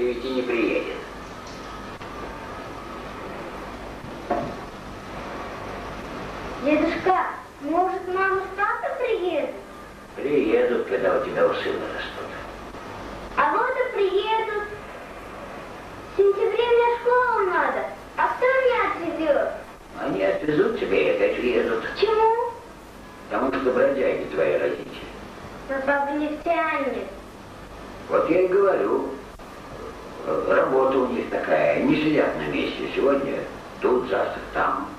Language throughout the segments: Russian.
чуете, не приедет. Дедушка, может, мама с папой приедут? Приедут, когда у тебя усы вырастут. А вот и приедут. В сентябре мне в школу надо. А кто меня отвезет? Они отвезут тебя и опять уедут. Почему? Потому что бродяги твои родители. Но папа нефтяник. Вот я и говорю. Работа у них такая. Не сидят на месте. Сегодня тут, завтра там.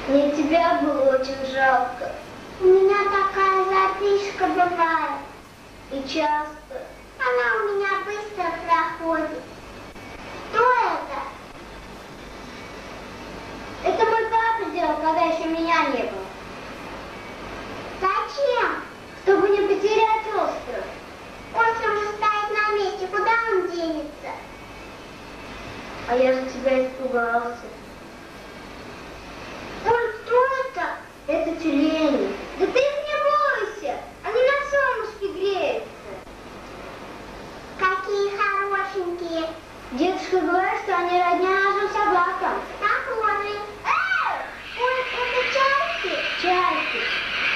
Мне тебя было очень жалко. У меня такая задышка бывает. И часто. Она у меня быстро проходит. Что это? Это мой папа сделал, когда еще меня не было. Зачем? Чтобы не потерять остров. Остров же стоит на месте. Куда он денется? А я же тебя испугался. Ой, кто это? Это тюлени. Да ты их не бойся. Они на солнышке греются. Какие хорошенькие. Дедушка говорит, что они родня нашим собакам. Похожи. Ой, это чайки? Чайки.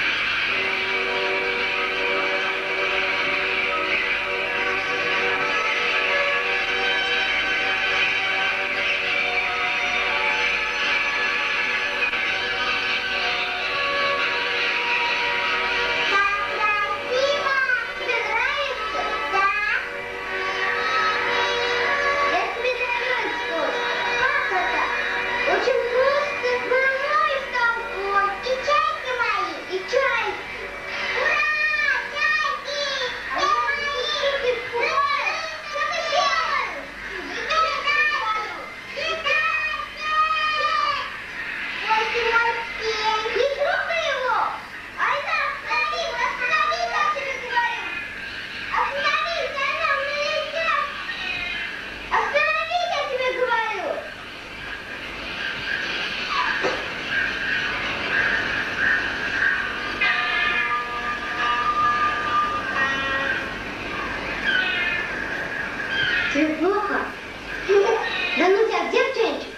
Тебе плохо? Да ну тебя, где птенчик?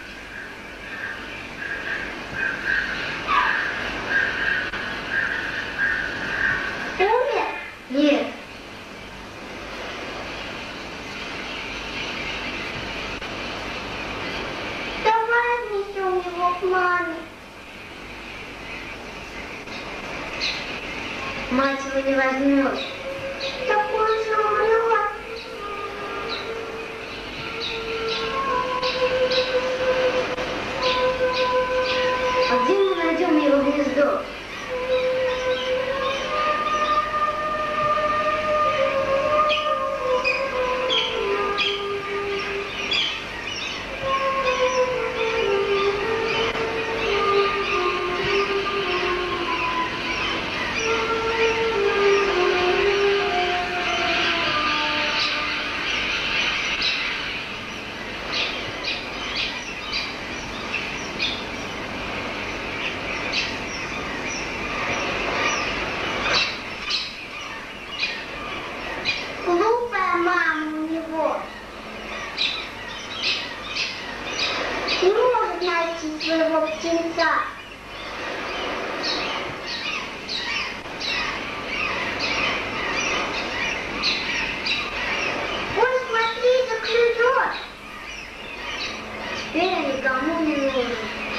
Умер? Нет. Давай отнесем его к маме. Мать его не возьмет. Так он же умрет. А где мы найдем его гнездо? Глупая мама у него. Не может найти своего птенца. Ой, смотри, заклюет. Теперь он никому не нужен.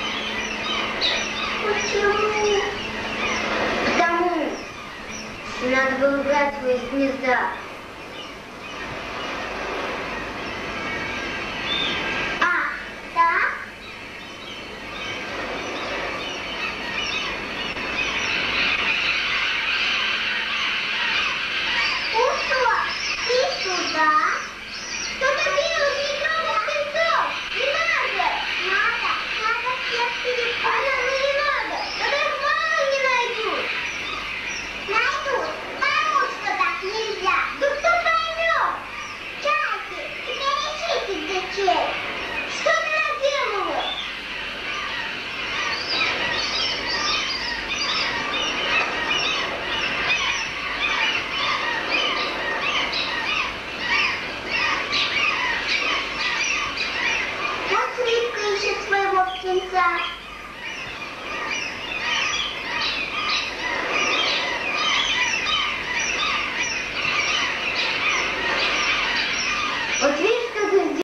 Почему? Потому что надо было убрать его из гнезда. Птенца.